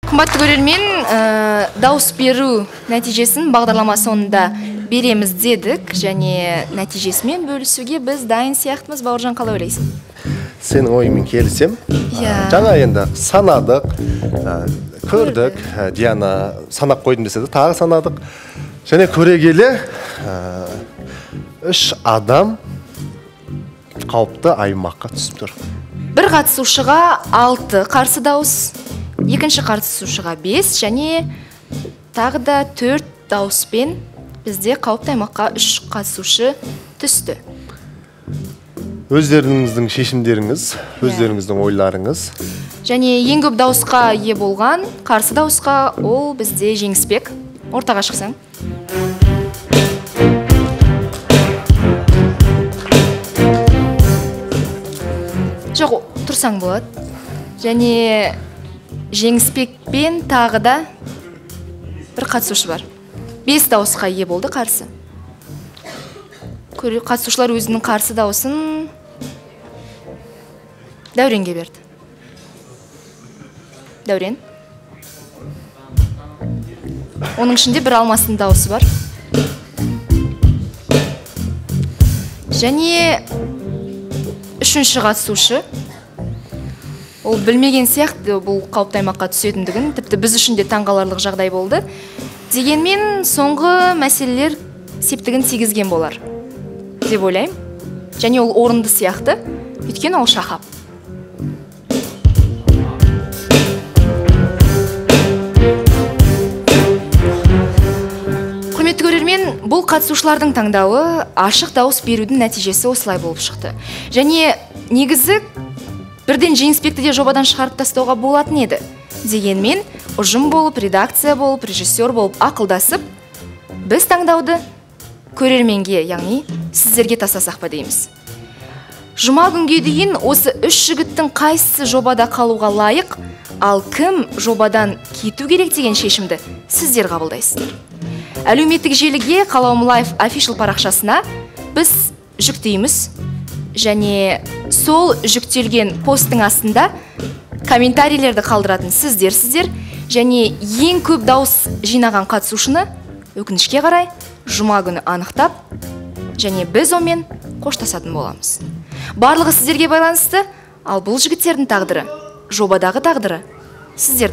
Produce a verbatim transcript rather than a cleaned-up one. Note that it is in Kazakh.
Қымбатты көрермен, дауыс беру нәтижесін бағдарлама соңында береміз дедік, және нәтижесімен бөлісуге біз дайын сияқтымыз. Бауыржан, қалай ойлайсың? Сенің ойымен келісем. Жаңа енді санадық, көрдік, Диана санап қойдым десе де тағы санадық. Және көре келе үш адам қауіпті аймаққа түсіп тұр. Бір қатысушыға алты қарсы дауыс, екінші қатысушыға бес, және тағы да төрт дауыспен бізде қауіпті аймаққа үш қатысушы түсті. Өздеріңіздің шешімдеріңіз, өздеріңіздің ойларыңыз. Және ең көп дауысқа ие болған қарсы дауысқа ол бізде Жеңісбек. Ортаға шықсаң. Жоқ, тұрсаң болады. Және Жеңісбекпен тағы да бір қатысушы бар. Бес дауысқа ие болды қарсы. Қатысушылар өзінің қарсы дауысын Дәуренге берді. Дәурен. Оның ішінде бір Алмастың дауысы бар. Және үшінші қатысушы. Ол білмеген сияқты бұл қауіпті аймаққа түсетіндігін, тіпті біз үшін де таңғаларлық жағдай болды. Дегенмен соңғы мәселелер септігін тигізген болар деп ойлаймын. Және ол орынды сияқты, өйткені ол Шахап. Құрметті көрермен, бұл қатысушылардың таңдауы ашық дауыс берудің нәтижесі осылай болып шықты. Және негізі бірден Жеңісбекті де жобадан шығарып тастауға болатын еді. Дегенмен ұжым болып, редакция болып, режиссер болып ақылдасып, біз таңдауды көрерменге, яғни сіздерге тастасақ па дейміз. Жұма күнге дейін осы үш жігіттің қайсысы жобада қалуға лайық, ал кім жобадан кету керек деген шешімді сіздер қабылдайсыздар. Әлеуметтік желіге Қалауым Лайф офишал парақшасына біз жүктейміз, және сол жүктелген посттың астында комментарийлерді қалдыратын сіздер сіздер, және ең көп дауыс жинаған қатысушыны өкінішке қарай жұма күні анықтап, және біз онымен қоштасатын боламыз. Барлығы сіздерге байланысты, ал бұл жігіттердің тағдыры, жобадағы тағдыры сіздер